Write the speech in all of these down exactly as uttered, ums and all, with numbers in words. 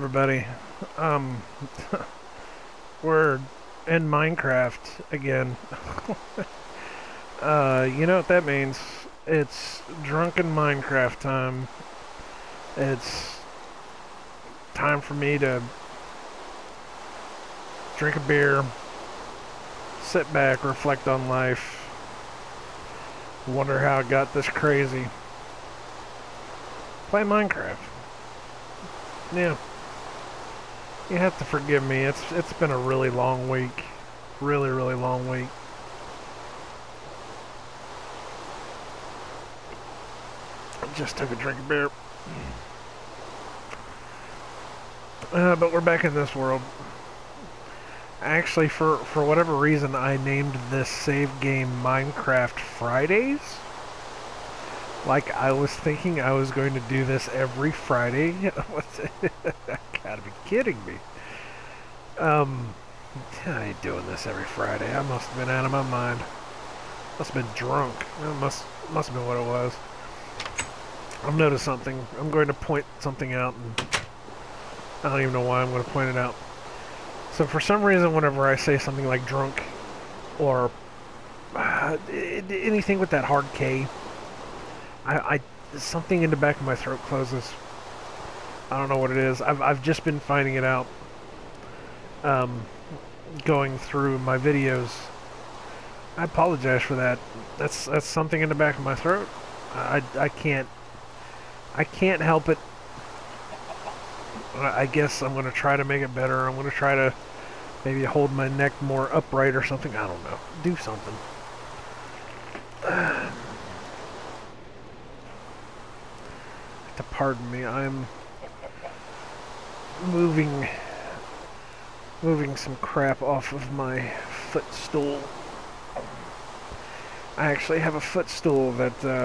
everybody. Um, we're in Minecraft again. uh, you know what that means? It's drunken Minecraft time. It's time for me to drink a beer, sit back, reflect on life, wonder how it got this crazy. Play Minecraft. Yeah. You have to forgive me. It's it's been a really long week. Really, really long week. Just took a drink of beer. Uh, but we're back in this world. Actually, for, for whatever reason, I named this save game Minecraft Fridays. Like, I was thinking I was going to do this every Friday. Gotta be kidding me. Um, I ain't doing this every Friday. I must have been out of my mind. Must have been drunk. That must, must have been what it was. I've noticed something. I'm going to point something out, and I don't even know why I'm going to point it out. So for some reason, whenever I say something like drunk, or uh, anything with that hard K, I, I something in the back of my throat closes. I don't know what it is. I've I've just been finding it out. Um, going through my videos. I apologize for that. That's that's something in the back of my throat. I I can't I can't help it. I guess I'm going to try to make it better. I'm going to try to maybe hold my neck more upright or something. I don't know. Do something. To pardon me, I'm moving moving some crap off of my footstool. I actually have a footstool that uh,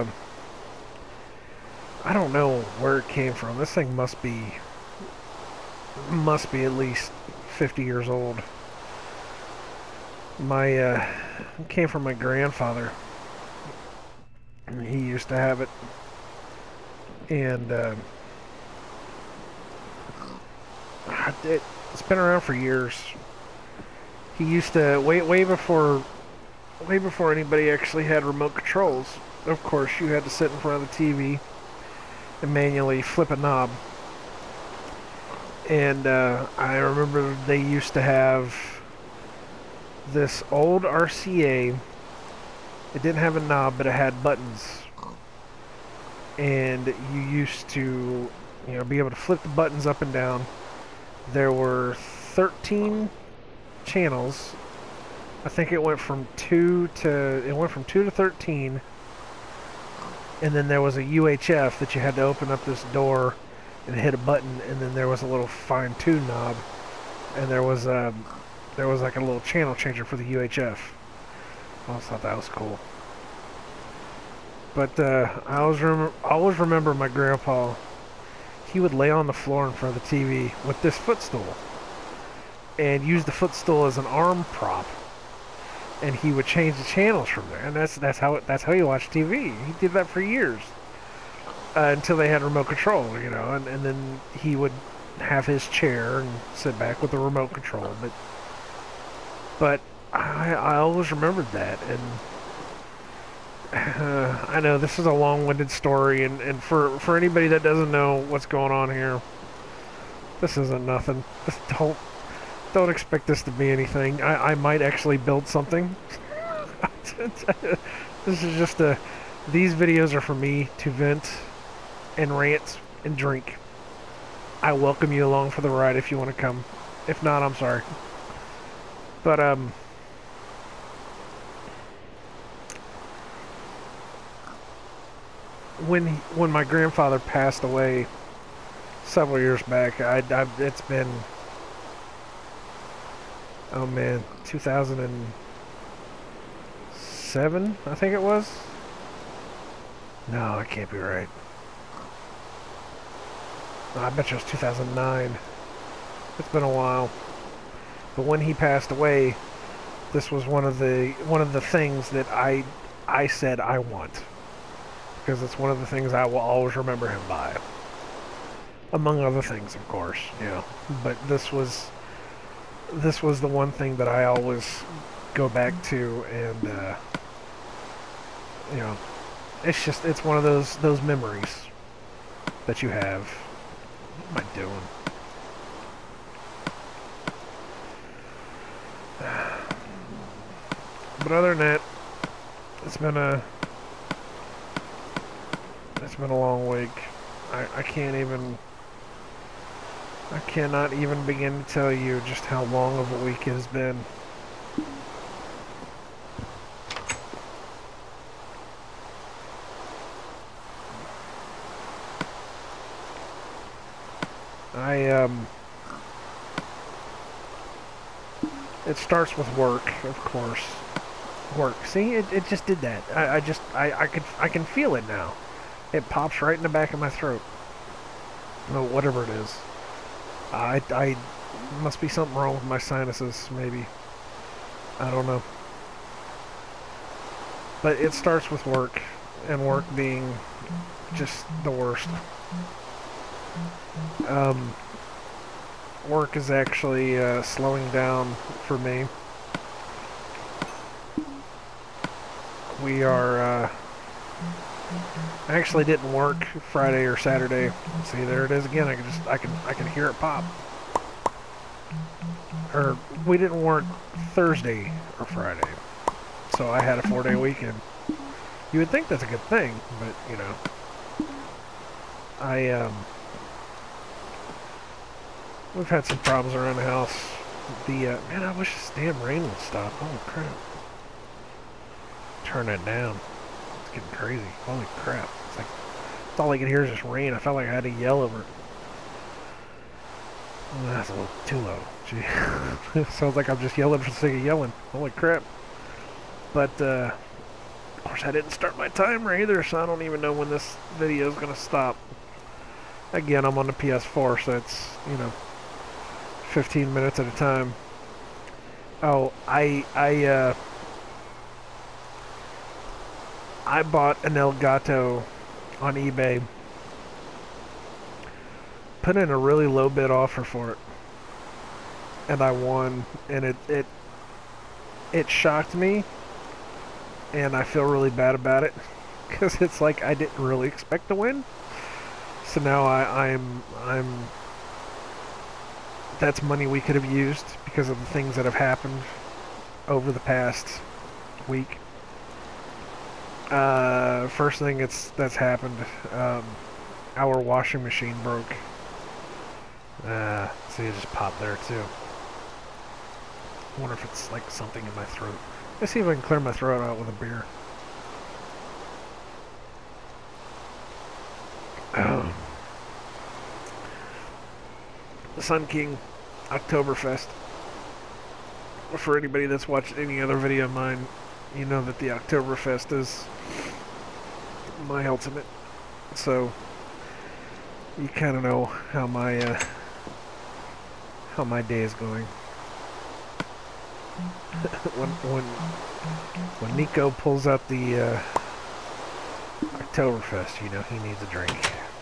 I don't know where it came from. This thing must be must be at least fifty years old. My uh, it came from my grandfather. He used to have it. And uh, it, it's been around for years. He used to way way before way before anybody actually had remote controls. Of course, you had to sit in front of the T V and manually flip a knob. And uh, I remember they used to have this old R C A. It didn't have a knob, but it had buttons. And you used to, you know, be able to flip the buttons up and down. There were thirteen channels. I think it went from two to it went from two to thirteen. And then there was a U H F that you had to open up this door and hit a button, and then there was a little fine-tune knob, and there was a there was like a little channel changer for the U H F. I always thought that was cool. But uh, I always remember, I always remember my grandpa. He would lay on the floor in front of the T V with this footstool, and use the footstool as an arm prop, and he would change the channels from there. And that's that's how it, that's how you watch T V. He did that for years uh, until they had remote control, you know. And and then he would have his chair and sit back with the remote control. But but I I always remembered that. And Uh, I know this is a long-winded story, and, and for, for anybody that doesn't know what's going on here, this isn't nothing. Just don't don't expect this to be anything. I, I might actually build something. This is just a... These videos are for me to vent and rant and drink. I welcome you along for the ride if you want to come. If not, I'm sorry. But, um... When he, when my grandfather passed away several years back, I, I it's been oh man, two thousand seven, I think it was. No, it can't be right. No, I bet you it was two thousand nine. It's been a while. But when he passed away, this was one of the one of the things that I I said I want. Because it's one of the things I will always remember him by. among other things, of course, you know. But this was this was the one thing that I always go back to, and uh, you know, it's just it's one of those those memories that you have. What am I doing? But other than that, it's been a it's been a long week. I, I can't even I cannot even begin to tell you just how long of a week it has been. I um it starts with work, of course. Work. See, it, it just did that. I, I just I, I could I can feel it now. It pops right in the back of my throat. No, whatever it is. I I must be something wrong with my sinuses, maybe. I don't know. But it starts with work, and work being just the worst. Um, work is actually uh, slowing down for me. We are, uh, I actually didn't work Friday or Saturday. See, there it is again. I can just, I can, I can hear it pop. Or, we didn't work Thursday or Friday. So I had a four-day weekend. You would think that's a good thing, but, you know. I, um, we've had some problems around the house. The, uh, man, I wish this damn rain would stop. Holy crap. Turn that down. It's getting crazy. Holy crap. It's like, it's all I can hear is just rain. I felt like I had to yell over it. Oh, that's a little too low. Gee. It sounds like I'm just yelling for the sake of yelling. Holy crap. But, uh, of course I didn't start my timer either, so I don't even know when this video is going to stop. Again, I'm on the P S four, so it's, you know, fifteen minutes at a time. Oh, I, I, uh, I bought an Elgato on eBay. Put in a really low bid offer for it. And I won. And it, it, it shocked me. And I feel really bad about it. Because it's like I didn't really expect to win. So now I, I'm, I'm, that's money we could have used because of the things that have happened over the past week. Uh, first thing it's that's happened, um, our washing machine broke. Uh, see, it just popped there too. I wonder if it's like something in my throat. Let's see if I can clear my throat out with a beer. Oh. The Sun King Oktoberfest. For anybody that's watched any other video of mine, you know that the Oktoberfest is my ultimate. So you kind of know how my uh, how my day is going. when when when Nico pulls out the uh, Oktoberfest, you know he needs a drink.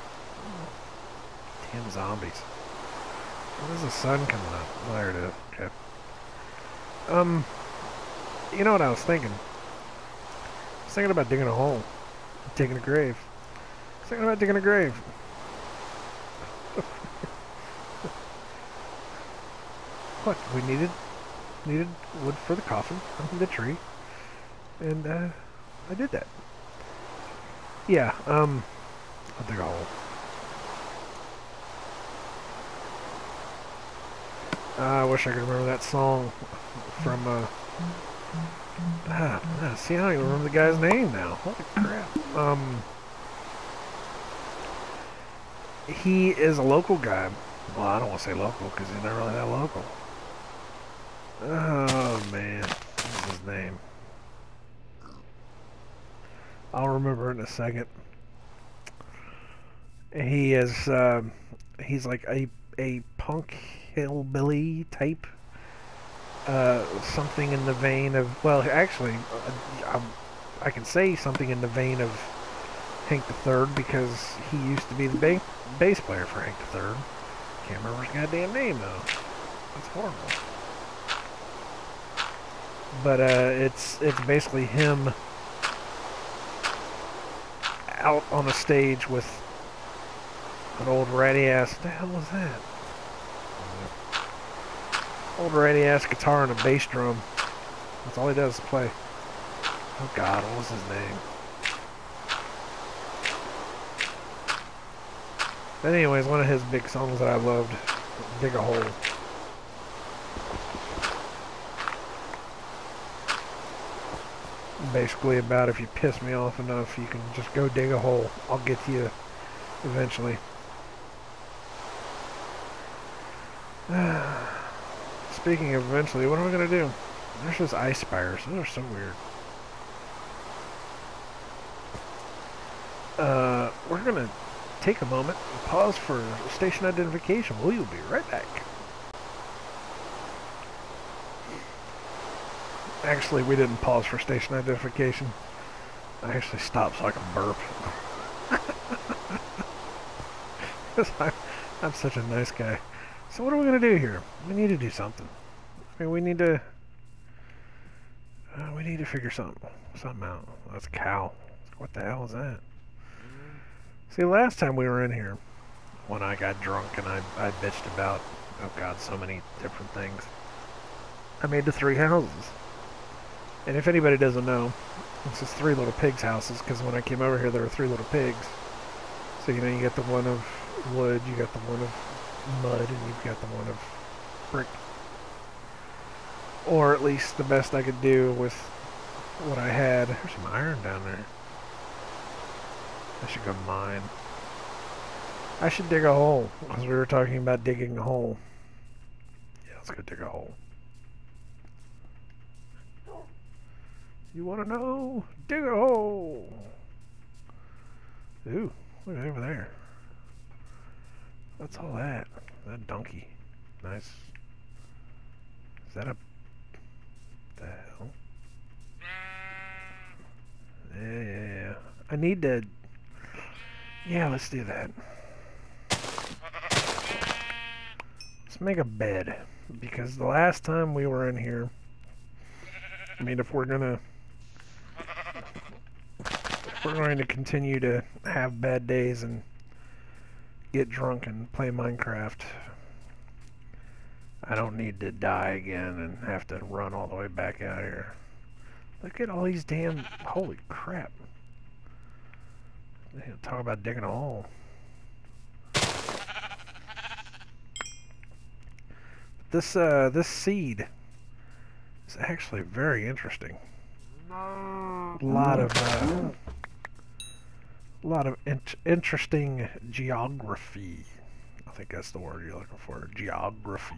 Damn zombies! When is the sun coming up? Oh, there it is. Okay. Um, you know what I was thinking? I was thinking about digging a hole, digging a grave. I was thinking about digging a grave. What we needed? Needed wood for the coffin from the tree, and uh, I did that. Yeah. Um, I'll dig a hole. Uh, I wish I could remember that song from, uh, ah, ah, see, I don't even remember the guy's name now. Holy crap. Um, he is a local guy. Well, I don't want to say local because he's not really that local. Oh, man. What's his name? I'll remember in a second. He is, uh, he's like a, a punk hillbilly type. Uh, something in the vein of, well, actually, uh, I, I can say something in the vein of Hank the Third because he used to be the ba bass player for Hank the Third. Can't remember his goddamn name though. That's horrible. But uh, it's it's basically him out on a stage with an old ratty ass. What the hell was that? Old ratty ass guitar and a bass drum. That's all he does is play. Oh God, what was his name? But anyways, one of his big songs that I loved, Dig a Hole. Basically about if you piss me off enough, you can just go dig a hole. I'll get to you eventually. Speaking of eventually, what am I going to do? There's just ice spires. Those are so weird. Uh, we're going to take a moment and pause for station identification. We will be right back. Actually, we didn't pause for station identification. I actually stopped so I can burp. Because I'm, I'm such a nice guy. So what are we going to do here? We need to do something. I mean, we need to... Uh, we need to figure something, something out. That's a cow. What the hell is that? See, last time we were in here, when I got drunk and I, I bitched about, oh God, so many different things, I made the three houses. And if anybody doesn't know, it's just three little pigs' houses, because when I came over here, there were three little pigs. So, you know, you got the one of wood, you got the one of mud, and you've got the one of brick. Or at least the best I could do with what I had. There's some iron down there. I should go mine. I should dig a hole, because we were talking about digging a hole. Yeah, let's go dig a hole. You want to know? Dig a hole! Ooh, look at over there. What's all that? That donkey. Nice. Is that a... the hell? Yeah, yeah, yeah. I need to... Yeah, let's do that. Let's make a bed. Because the last time we were in here... I mean, if we're gonna... If we're going to continue to have bad days and get drunk and play Minecraft, I don't need to die again and have to run all the way back out here. Look at all these damn... Holy crap. Talk about digging a hole. This, uh, this seed is actually very interesting. A lot of, uh... A lot of int interesting geography. I think that's the word you're looking for. Geography.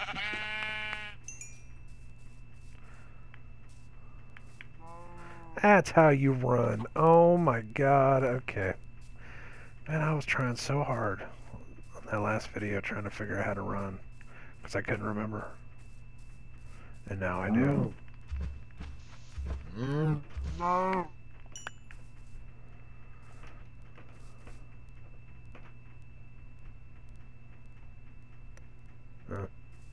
That's how you run. Oh my God. Okay. Man, I was trying so hard on that last video trying to figure out how to run. Because I couldn't remember. And now I do. Mm. No. Huh.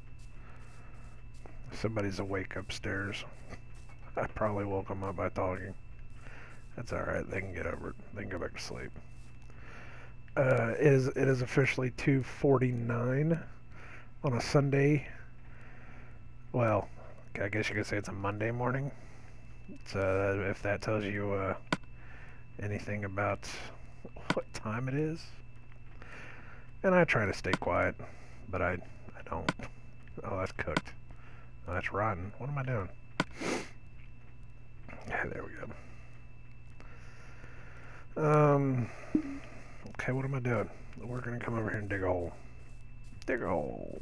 Somebody's awake upstairs. I probably woke them up by talking. That's alright, they can get over it. They can go back to sleep. Uh, it is, it is officially two forty-nine on a Sunday. Well, I guess you could say it's a Monday morning. So uh, if that tells you uh, anything about what time it is. And I try to stay quiet, but I, I don't. Oh, that's cooked. Oh, that's rotten. What am I doing? Yeah, there we go. Um, okay, what am I doing? We're going to come over here and dig a hole. Dig a hole.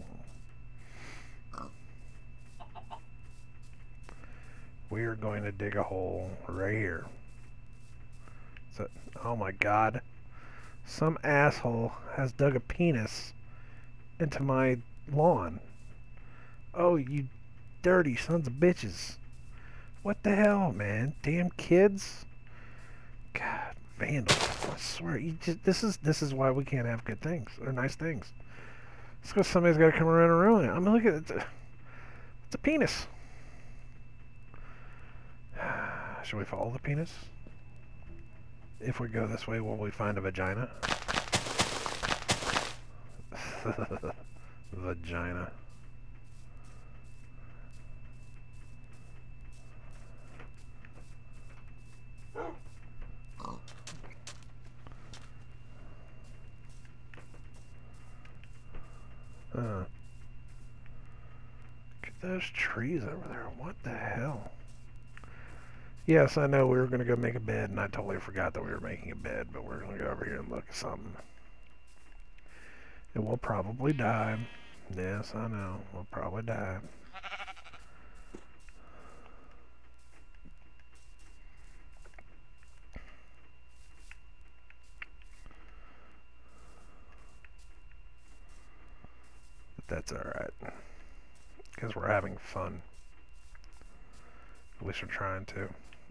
We are going to dig a hole right here. So, oh my God. Some asshole has dug a penis into my lawn. Oh, you dirty sons of bitches. What the hell, man? Damn kids. God. vandal. I swear, you just, this is this is why we can't have good things or nice things. It's because somebody's got to come around and ruin it. I mean, look at it. It's a, it's a penis. Should we follow the penis? If we go this way, will we find a vagina? Vagina. Uh, look at those trees over there. What the hell? Yes, I know we were going to go make a bed, and I totally forgot that we were making a bed, but we're going to go over here and look at something. And we'll probably die. Yes, I know. We'll probably die. But that's alright. Because we're having fun. At least we're trying to.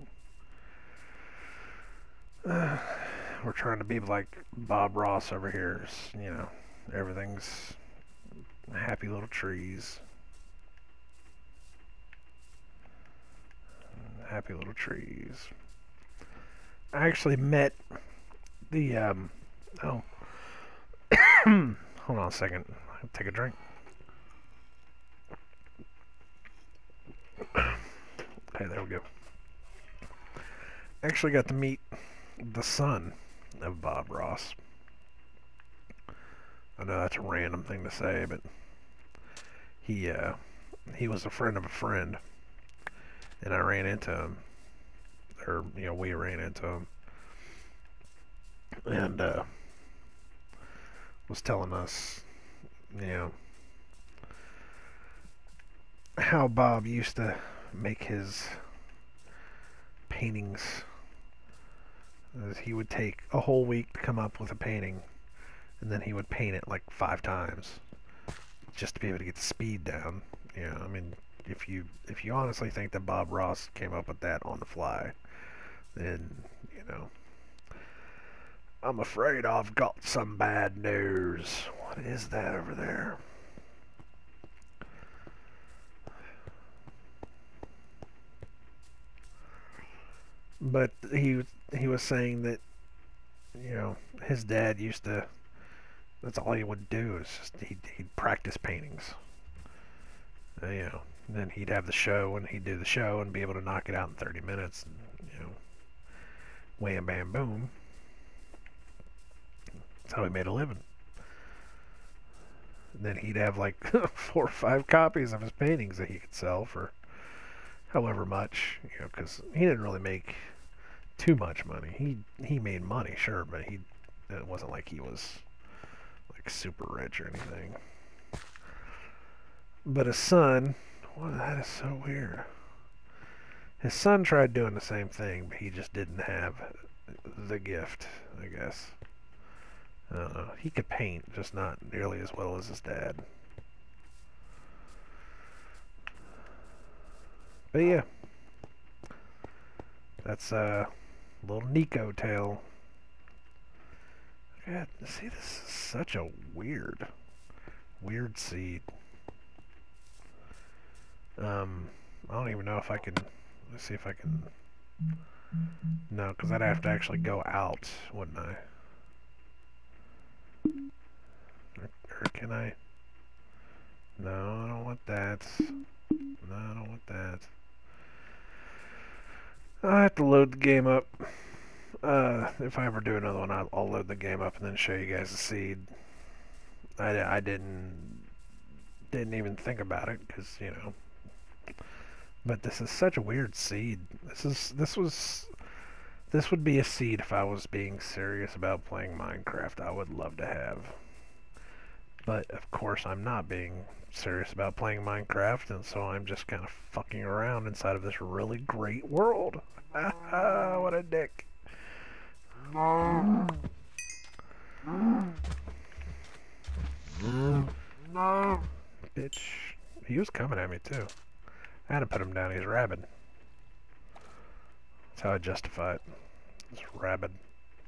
Uh, we're trying to be like Bob Ross over here. You know, everything's happy little trees. Happy little trees. I actually met the, um, oh. Hold on a second. I'll take a drink. Okay, there we go. Actually got to meet the son of Bob Ross. I know that's a random thing to say, but he uh, he was a friend of a friend, and I ran into him, or you know, we ran into him, and uh, was telling us, you know, how Bob used to make his paintings. He would take a whole week to come up with a painting, and then he would paint it like five times just to be able to get the speed down. You know, I mean, if you if you honestly think that Bob Ross came up with that on the fly, then, you know, I'm afraid I've got some bad news. What is that over there? But he he was saying that, you know, his dad used to, that's all he would do is just, he'd, he'd practice paintings. Uh, you know, and then he'd have the show, and he'd do the show and be able to knock it out in thirty minutes. And, you know, wham, bam, boom. That's how he made a living. And then he'd have like four or five copies of his paintings that he could sell for however much, you know, because he didn't really make too much money. He he made money, sure, but he it wasn't like he was like super rich or anything. But his son, well, that is so weird. His son tried doing the same thing, but he just didn't have the gift, I guess. I don't know. He could paint, just not nearly as well as his dad. But yeah, that's a little Nico tale. God, see, this is such a weird, weird seed. Um, I don't even know if I can. Let's see if I can. No, because I'd have to actually go out, wouldn't I? Or, or can I? No, I don't want that. No, I don't want that. I have to load the game up. Uh, if I ever do another one, I'll, I'll load the game up and then show you guys the seed. I, I didn't didn't even think about it because, you know. But this is such a weird seed. This is this was this would be a seed if I was being serious about playing Minecraft. I would love to have. But of course, I'm not being serious about playing Minecraft, and so I'm just kind of fucking around inside of this really great world. What a dick. No. No. Bitch. He was coming at me too. I had to put him down. He's rabid. That's how I justify it. He's rabid.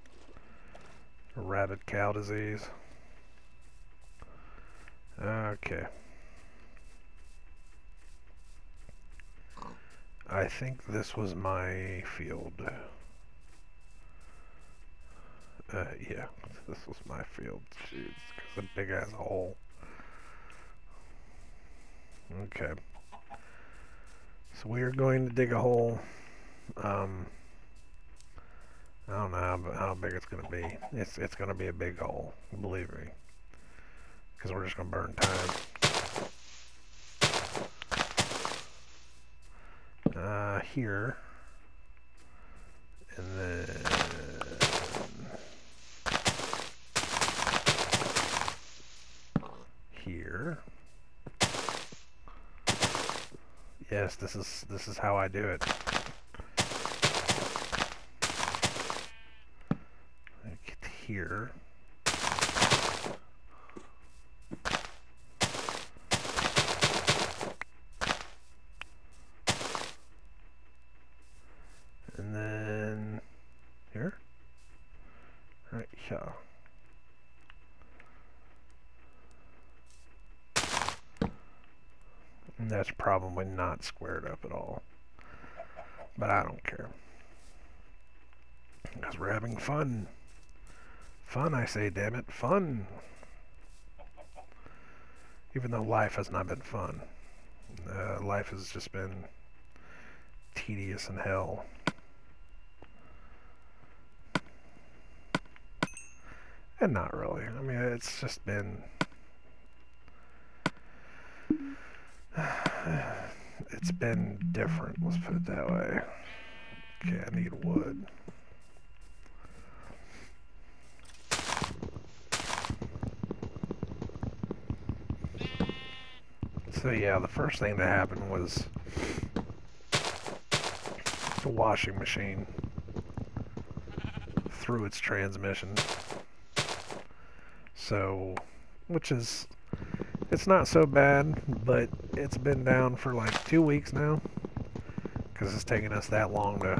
Rabid cow disease. Okay. I think this was my field. Uh, yeah, this was my field. Jeez, because a big ass hole. Okay. So we are going to dig a hole. Um, I don't know how, how big it's going to be. It's it's going to be a big hole, believe me. Because we're just going to burn time. Uh, here. And then... here. Yes, this is this is how I do it. Get here. And then here. Right here. And that's probably not squared up at all. But I don't care. Because we're having fun. Fun, I say, damn it. Fun. Even though life has not been fun. Uh, life has just been tedious and hell. And not really. I mean, it's just been... It's been different, let's put it that way. Okay, I need wood. So yeah, the first thing that happened was the washing machine threw its transmission. So, which is, it's not so bad, but it's been down for like two weeks now. Because it's taken us that long to...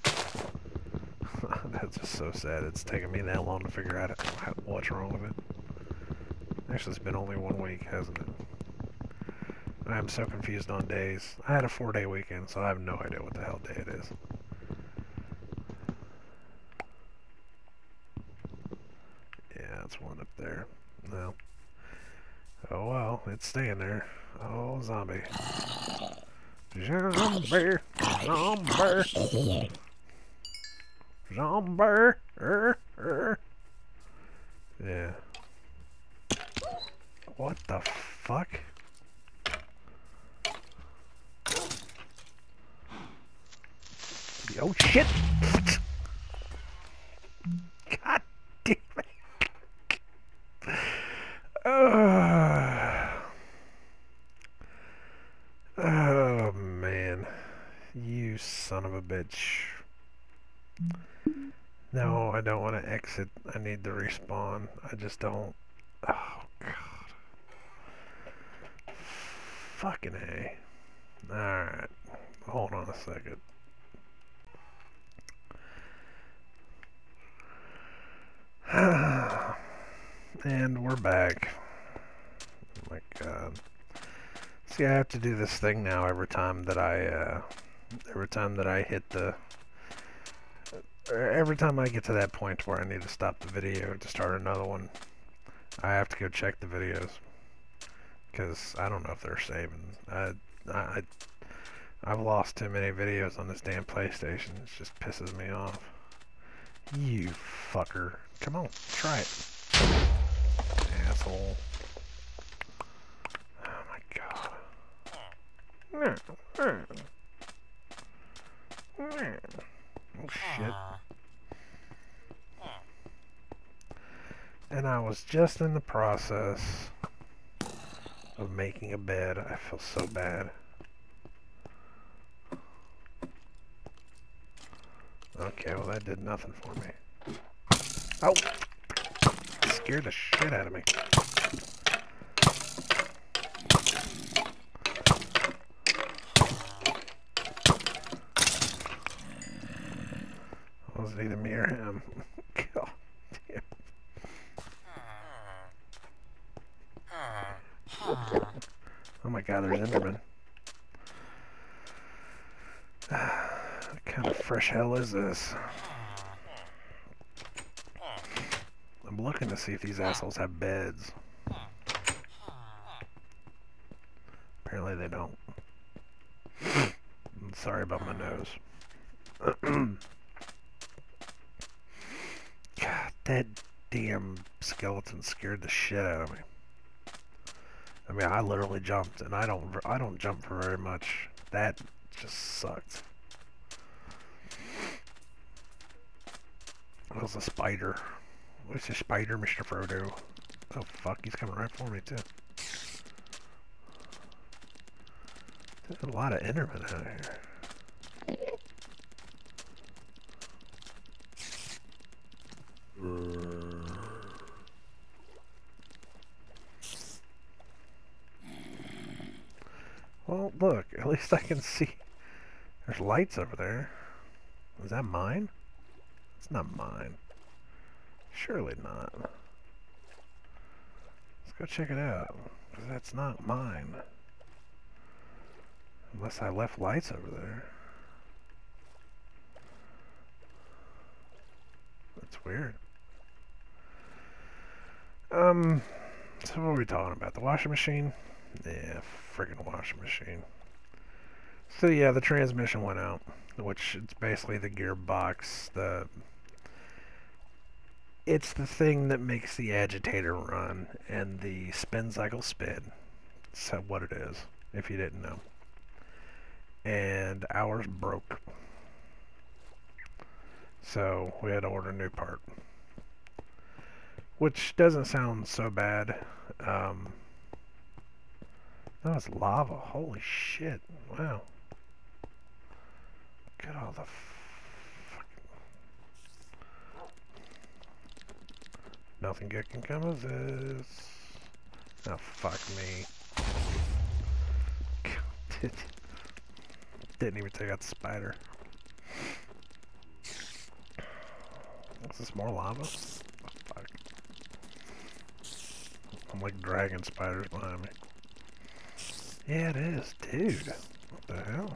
That's just so sad. It's taken me that long to figure out what's wrong with it. Actually, it's been only one week, hasn't it? I'm so confused on days. I had a four-day weekend, so I have no idea what the hell day it is. Yeah, that's one up there. No. Oh well, it's staying there. Oh, zombie. Zombie. Zombie. Zombie. Er, er. Yeah. What the fuck? Oh shit! God damn it! Uh, oh man, you son of a bitch. No, I don't want to exit. I need to respawn. I just don't. Oh god. Fucking A. Alright. Hold on a second. And we're back. Oh my god. See, I have to do this thing now every time that I, uh, every time that I hit the, every time I get to that point where I need to stop the video to start another one, I have to go check the videos. Because I don't know if they're saving. I, I, I've lost too many videos on this damn PlayStation. It just pisses me off. You fucker. Come on, try it. Asshole. Oh my god. Oh shit. And I was just in the process of making a bed. I feel so bad. Okay, well that did nothing for me. Oh! Scared the shit out of me. Was it either me or him? God damn. Oh my god, there's Enderman. What kind of fresh hell is this? I'm looking to see if these assholes have beds. Apparently they don't. I'm sorry about my nose. God, that damn skeleton scared the shit out of me. I mean, I literally jumped, and I don't, I don't jump for very much. That just sucked. That was a spider. What's a spider, Mister Frodo? Oh fuck, he's coming right for me too. There's a lot of Endermen out here. Well, look, at least I can see. There's lights over there. Is that mine? It's not mine. Surely not. Let's go check it out. Because that's not mine. Unless I left lights over there. That's weird. Um, so what are we talking about? The washing machine? Yeah, friggin' washing machine. So yeah, the transmission went out, which it's basically the gearbox. The it's the thing that makes the agitator run and the spin cycle spin. That's what it is, if you didn't know. And ours broke, so we had to order a new part, which doesn't sound so bad. Um, that was lava. Holy shit! Wow. Look at all the fucking... Nothing good can come of this. Oh, fuck me. Didn't even take out the spider. Is this more lava? Oh, fuck. I'm like dragging spiders behind me. Yeah, it is. Dude. What the hell?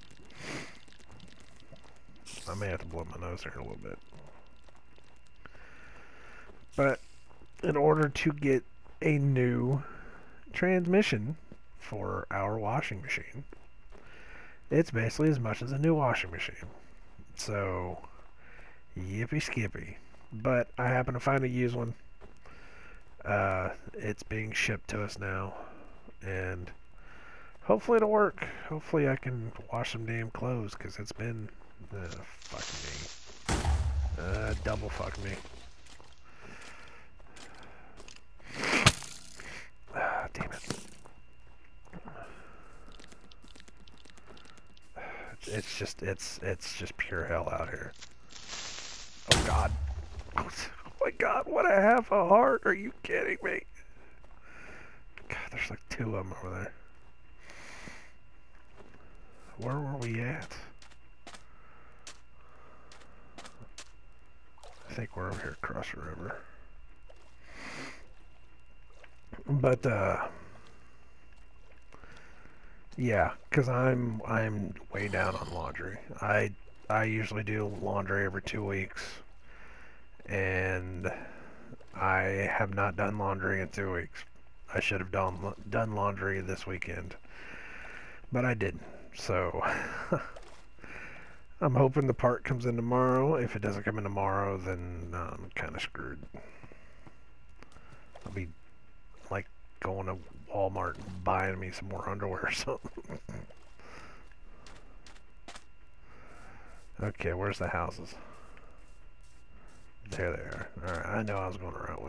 I may have to blow my nose here a little bit. But in order to get a new transmission for our washing machine, it's basically as much as a new washing machine. So, yippee skippy. But I happen to find a used one. Uh, it's being shipped to us now. And hopefully it'll work. Hopefully I can wash some damn clothes, because it's been... Uh, fuck me. Uh, double fuck me. Ah, damn it. It's just, it's, it's just pure hell out here. Oh god. Oh my god, what I have a heart? Are you kidding me? God, there's like two of them over there. Where were we at? I think we're over here across the river. But, uh... yeah, because I'm, I'm way down on laundry. I, I usually do laundry every two weeks. And I have not done laundry in two weeks. I should have done, done laundry this weekend. But I didn't. So... I'm hoping the part comes in tomorrow. If it doesn't come in tomorrow, then uh, I'm kind of screwed. I'll be like going to Walmart and buying me some more underwear or something. Okay, where's the houses? There they are. Alright, I know I was going the right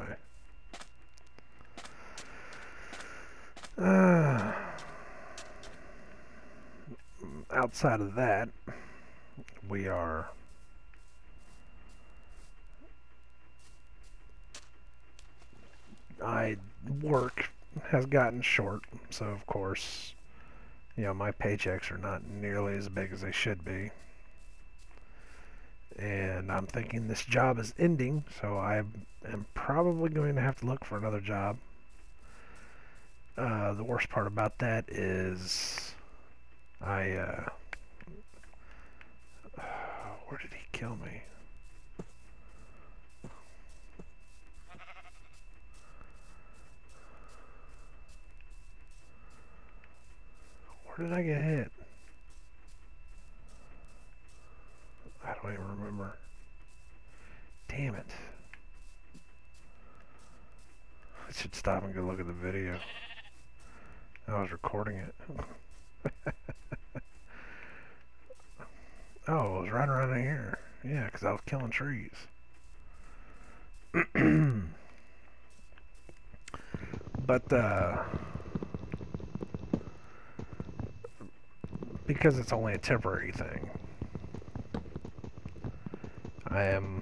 way. Uh, outside of that, we are I work has gotten short, so of course, you know, my paychecks are not nearly as big as they should be. And I'm thinking this job is ending, so I am probably going to have to look for another job. Uh, the worst part about that is I, uh, where did he kill me? Where did I get hit? I don't even remember. Damn it. I should stop and go look at the video. I was recording it. Oh, it was right around here. Yeah, because I was killing trees. But, uh... because it's only a temporary thing, I am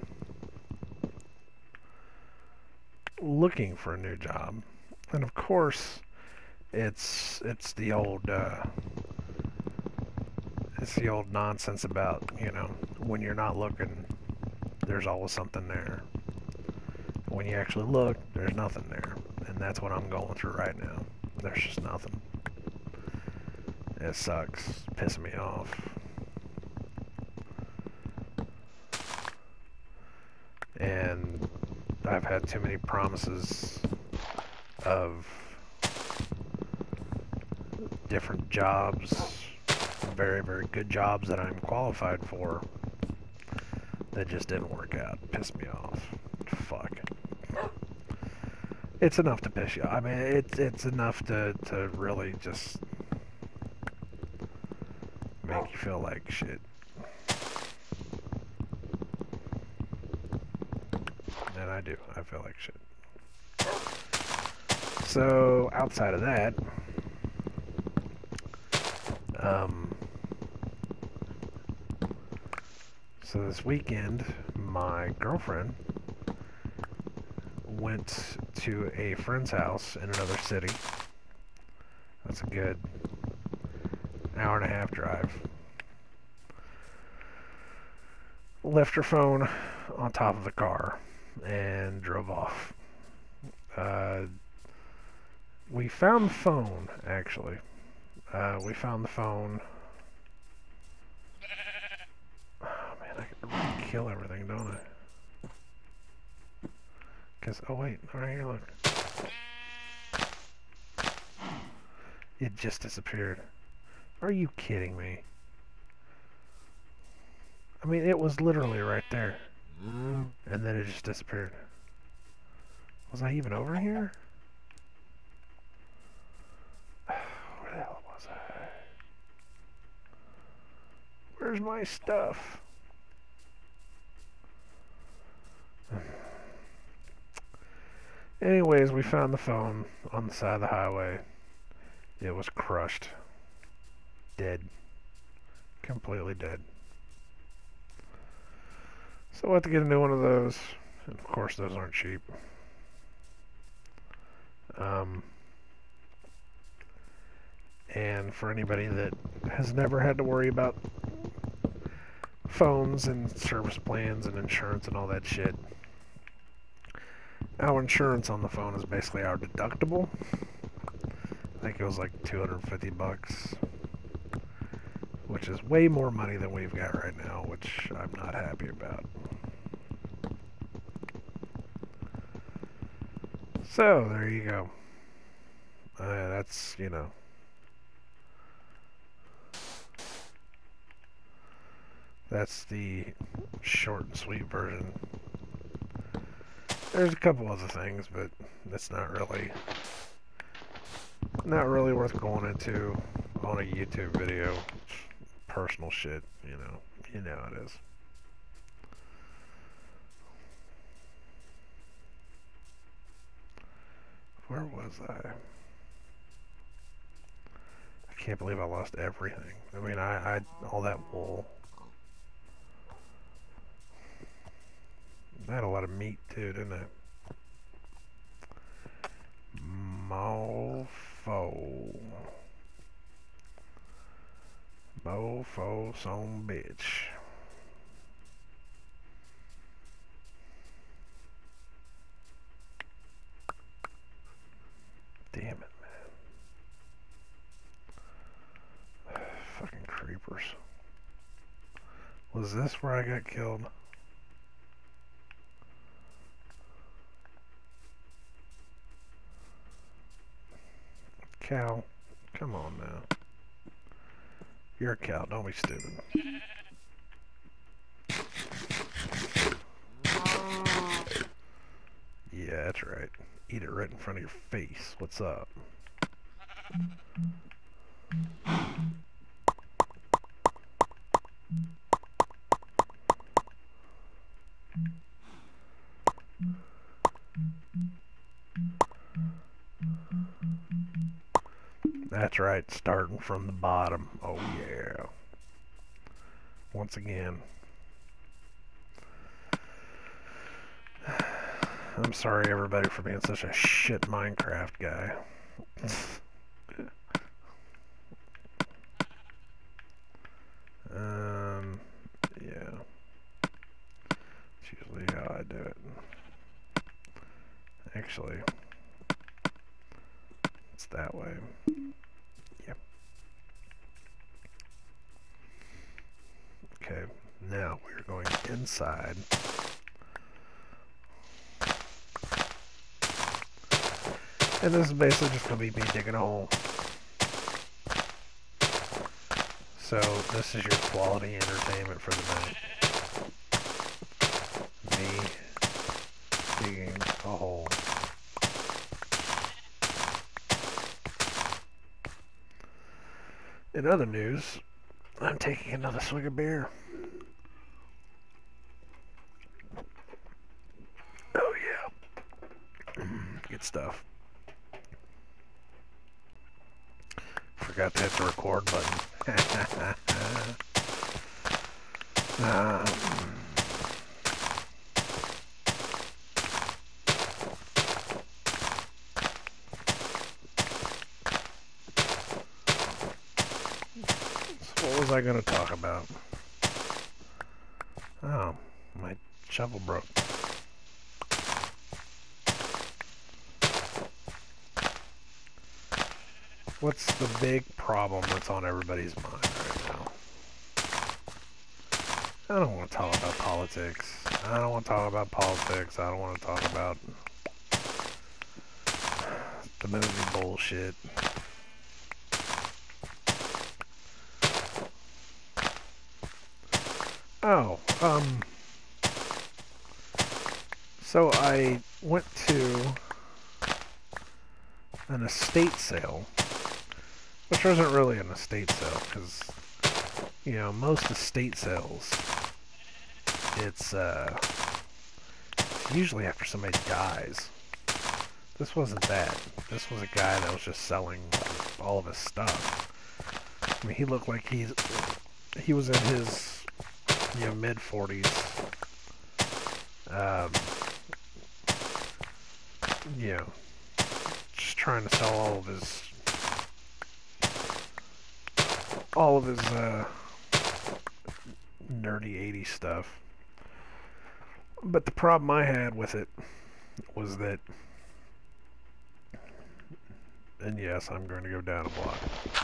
looking for a new job. And of course, it's it's the old uh, it's the old nonsense about, you know, when you're not looking, there's always something there. When you actually look, there's nothing there. And that's what I'm going through right now. There's just nothing. It sucks. It's pissing me off. And I've had too many promises of different jobs, very, very good jobs that I'm qualified for, that just didn't work out. It pissed me off. Fuck. It's enough to piss you off. I mean, it's, it's enough to, to really just make you feel like shit. And I do. I feel like shit. So, outside of that, um, so this weekend, my girlfriend went to a friend's house in another city. That's a good hour and a half drive. Left her phone on top of the car and drove off. Uh, we found the phone, actually. Uh, we found the phone. Oh man, I can really kill everything, don't I? Cause, oh wait, right here, look. It just disappeared. Are you kidding me? I mean, it was literally right there. And then it just disappeared. Was I even over here? Where the hell was I? Where's my stuff? Anyways, we found the phone on the side of the highway. It was crushed. Dead. Completely dead. So we'll have to get a new one of those. And of course, those aren't cheap. Um, and for anybody that has never had to worry about phones and service plans and insurance and all that shit, our insurance on the phone is basically our deductible. I think it was like two hundred fifty bucks, which is way more money than we've got right now, which I'm not happy about. So, there you go. Uh, that's, you know. That's the short and sweet version. There's a couple other things, but that's not really, not really worth going into on a YouTube video. Personal shit, you know. You know how it is. Where was I? I can't believe I lost everything. I mean, I, I all that wool. I had a lot of meat too, didn't I? Mofo. Mofo son bitch. Damn it, man. Was this where I got killed? Cow. Come on now. You're a cow. Don't be stupid. Yeah, that's right. Eat it right in front of your face. What's up? That's right, starting from the bottom. Oh yeah. Once again. I'm sorry everybody for being such a shit Minecraft guy. um, yeah. It's usually how I do it. Actually, it's that way. Yep. Okay, now we're going inside. And this is basically just going to be me digging a hole. So, this is your quality entertainment for the night. Me digging a hole. In other news, I'm taking another swig of beer. Oh yeah. Good stuff. Forgot to hit the record button. um, so what was I going to talk about? Oh, my shovel broke. What's the big problem that's on everybody's mind right now? I don't want to talk about politics. I don't want to talk about politics. I don't want to talk about the movie bullshit. Oh, um... so I went to an estate sale. Which wasn't really an estate sale, because, you know, most estate sales, it's, uh, it's usually after somebody dies. This wasn't that. This was a guy that was just selling all of his stuff. I mean, he looked like he's, he was in his, you know, mid forties. Um, you know, just trying to sell all of his all of his uh, nerdy eighties stuff. But the problem I had with it was that, and yes, I'm going to go down a block.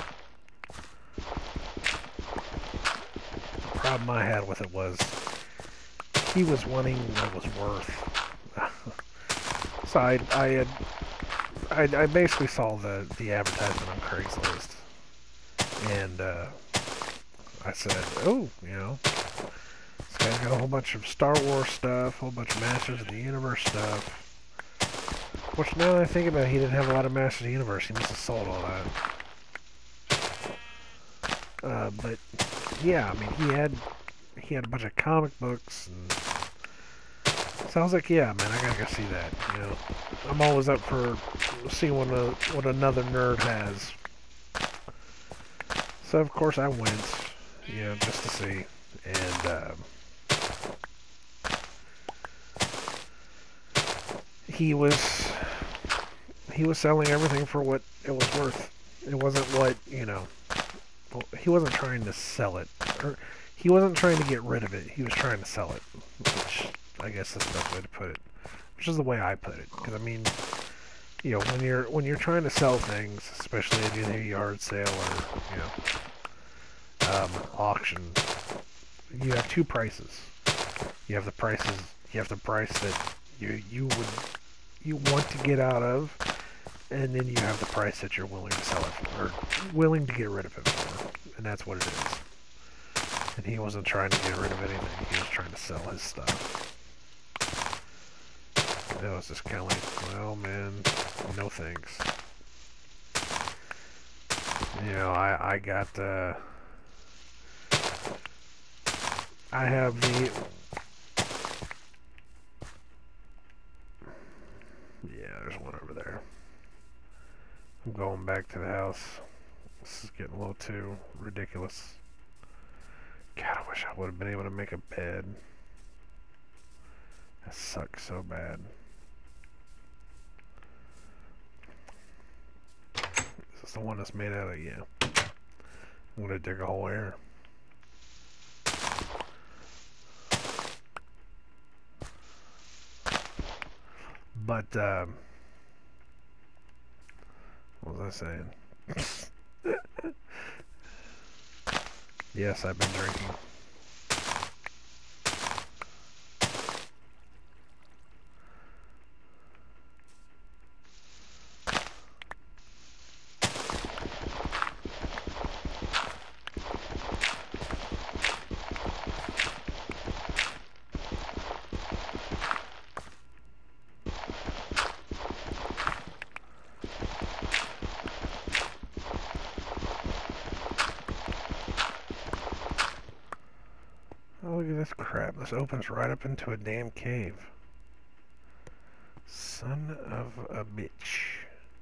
The problem I had with it was he was wanting what it was worth. So I, I had, I, I basically saw the, the advertisement on Craigslist. And uh, I said, oh, you know, this guy's got a whole bunch of Star Wars stuff, a whole bunch of Masters of the Universe stuff. Which now that I think about it, he didn't have a lot of Masters of the Universe. He must have sold all that. Uh, but, yeah, I mean, he had, he had a bunch of comic books. And so I was like, yeah, man, I gotta go see that. You know, I'm always up for seeing what, a, what another nerd has. So of course I went, you know, just to see, and um, he was he was selling everything for what it was worth. It wasn't what, you know, well, he wasn't trying to sell it, or he wasn't trying to get rid of it. He was trying to sell it, which I guess is the best way to put it. Which is the way I put it, because I mean, you know, when you're when you're trying to sell things, especially at either a yard sale or, you know, um, auction, you have two prices. You have the prices. You have the price that you you would you want to get out of, and then you have the price that you're willing to sell it for, or willing to get rid of it for, and that's what it is. And he wasn't trying to get rid of anything. He was trying to sell his stuff. It was just kind of like, well, man, no thanks. You know, I I got uh, I have the yeah. There's one over there. I'm going back to the house. This is getting a little too ridiculous. God, I wish I would have been able to make a bed. That sucks so bad. Is this the one that's made out of, yeah. I'm gonna dig a hole here. But, um, what was I saying? Yes, I've been drinking. Oh, look at this crap. This opens right up into a damn cave. Son of a bitch.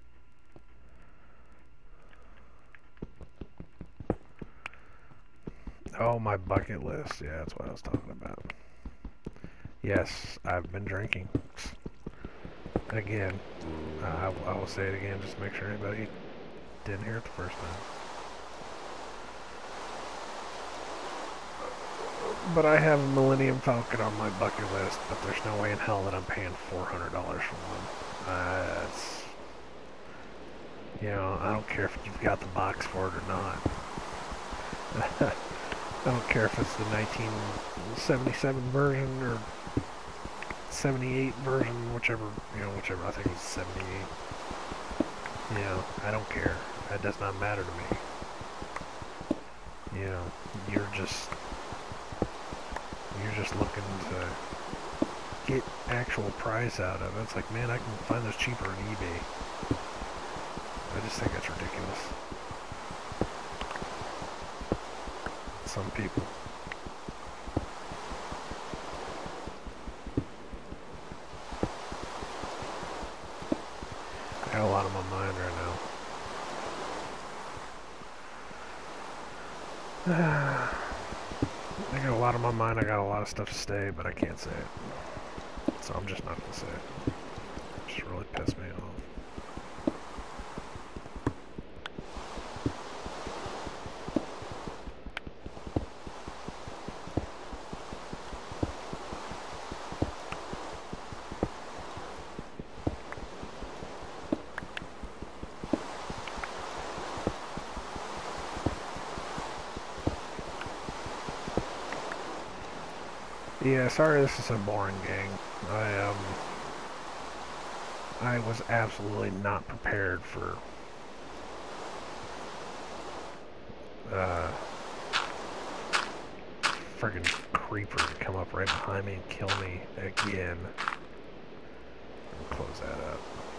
Oh, my bucket list. Yeah, that's what I was talking about. Yes, I've been drinking. Again. Uh, I, I will say it again just to make sure anybody didn't hear it the first time. But I have a Millennium Falcon on my bucket list, but there's no way in hell that I'm paying four hundred dollars for one. Uh, it's, you know, I don't care if you've got the box for it or not. I don't care if it's the nineteen seventy-seven version or seventy-eight version, whichever, you know, whichever, I think it's seventy-eight. You know, I don't care. That does not matter to me. You know, you're just... You're just looking to get actual price out of it. It's like, man, I can find those cheaper on eBay. I just think that's ridiculous. Some people. I got a lot on my mind right now. I got a lot on my mind, I got a lot of stuff to say, but I can't say it. So I'm just not going to say it. It just really pissed me off. Yeah, sorry this is so boring, gang. I, um... I was absolutely not prepared for... Uh... friggin' creeper to come up right behind me and kill me again. I'll close that up.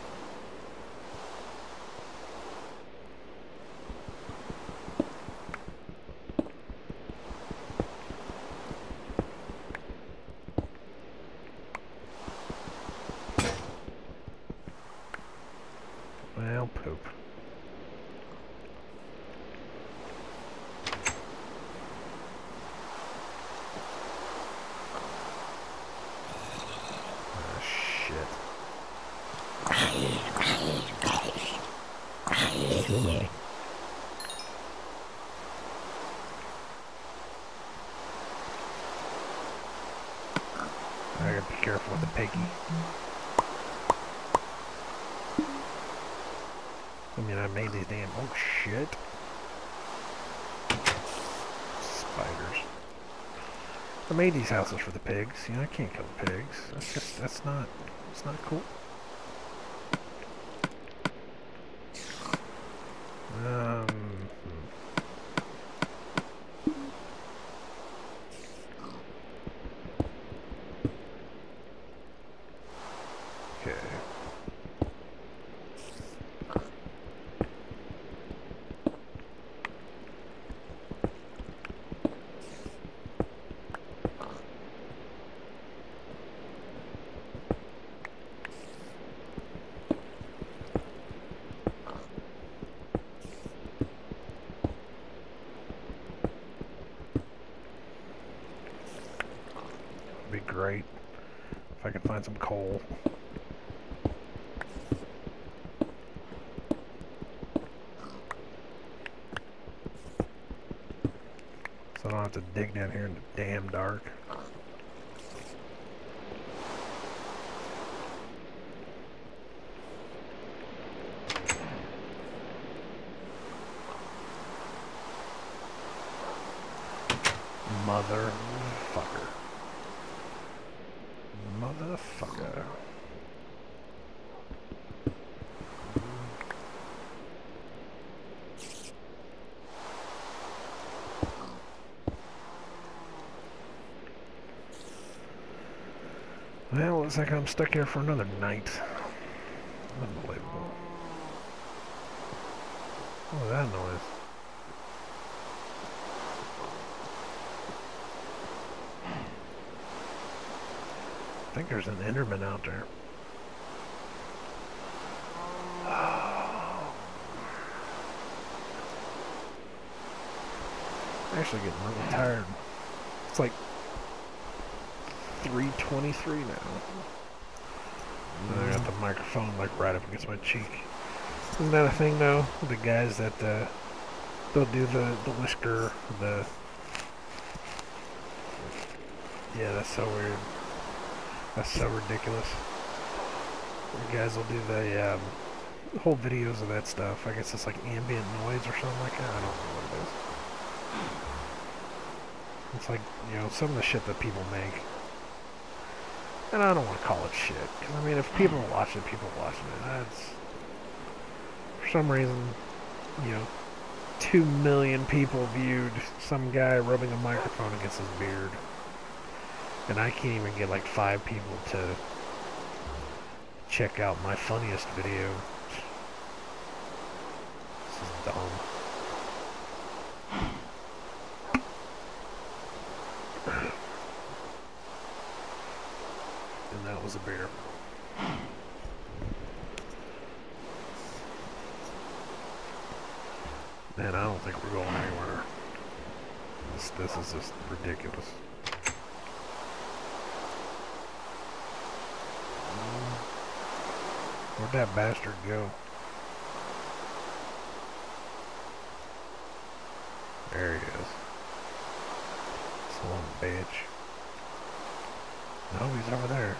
Well, poop. Oh, shit. I gotta be careful with the piggy. I mean, I made these damn... Oh, shit. Spiders. I made these houses for the pigs. You know, I can't kill the pigs. That's just, that's not, it's not cool. Um... Okay. Be great if I could find some coal. So I don't have to dig down here in the damn dark. Motherfucker. Motherfucker. Well, looks like I'm stuck here for another night. Unbelievable. What was that noise? I think there's an Enderman out there. Oh. I'm actually getting really tired. It's like three twenty-three now. And I got the microphone like right up against my cheek. Isn't that a thing though? The guys that uh, they'll do the, the whisker, the... Yeah, that's so weird. That's so ridiculous. You guys will do the um, whole videos of that stuff. I guess it's like ambient noise or something like that. I don't know what it is. It's like, you know, some of the shit that people make. And I don't want to call it shit. Because, I mean, if people are watching it, people are watching it. That's... For some reason, you know, two million people viewed some guy rubbing a microphone against his beard. And I can't even get like five people to check out my funniest video. This is dumb. And that was a beer. Man, I don't think we're going anywhere. This, this is just ridiculous. Where'd that bastard go? There he is. Son of a bitch. No, he's over there.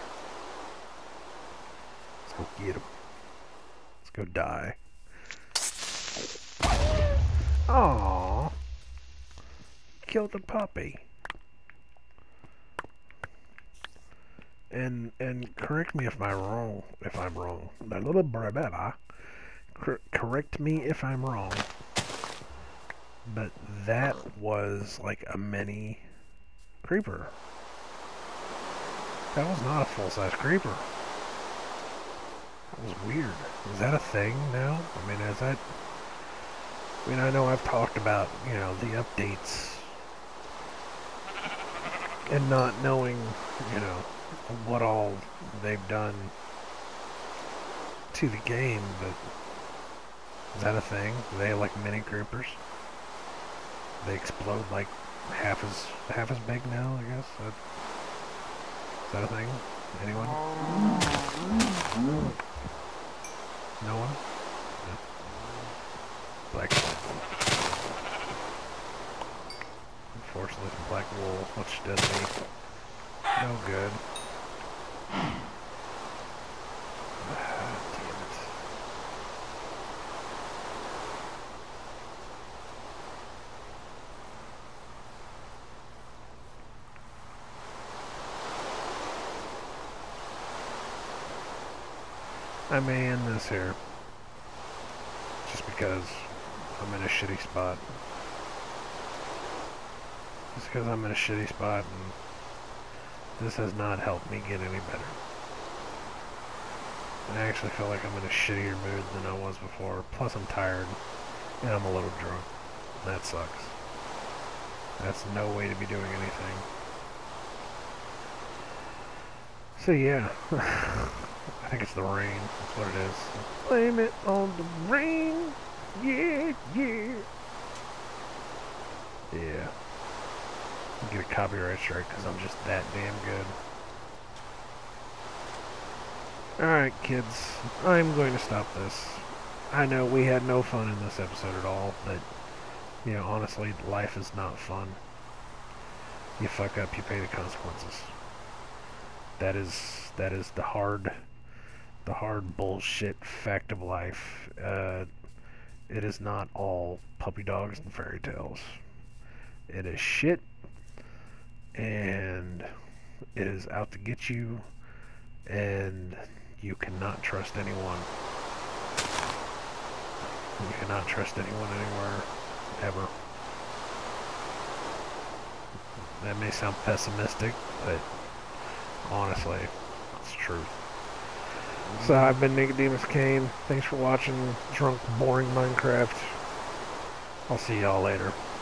Let's go get him. Let's go die. Aww. Killed the puppy. And and correct me if I'm wrong. If I'm wrong, a little bit. Correct me if I'm wrong. But that was like a mini creeper. That was not a full-size creeper. That was weird. Is that a thing now? I mean, is that? I mean, I know I've talked about, you know, the updates and not knowing, you know, what all they've done to the game, but is that a thing? Do they have like mini creepers? They explode like half as half as big now, I guess. That, is that a thing? Anyone? No one? No. Black wool. Unfortunately, the black wool, which does me no good. Ah, damn it. I may end this here. Just because I'm in a shitty spot. Just because I'm in a shitty spot and this has not helped me get any better. I actually feel like I'm in a shittier mood than I was before. Plus I'm tired and I'm a little drunk. That sucks. That's no way to be doing anything. So yeah. I think it's the rain. That's what it is. Blame it on the rain. Yeah, yeah. Yeah. I'll get a copyright strike because I'm just that damn good. Alright, kids. I'm going to stop this. I know we had no fun in this episode at all, but, you know, honestly, life is not fun. You fuck up, you pay the consequences. That is, that is the hard, the hard bullshit fact of life. Uh, it is not all puppy dogs and fairy tales. It is shit, and it is out to get you, and you cannot trust anyone. You cannot trust anyone anywhere, ever. That may sound pessimistic, but honestly, it's true. So I've been nicodemoscain. Thanks for watching Drunk Boring Minecraft. I'll see y'all later.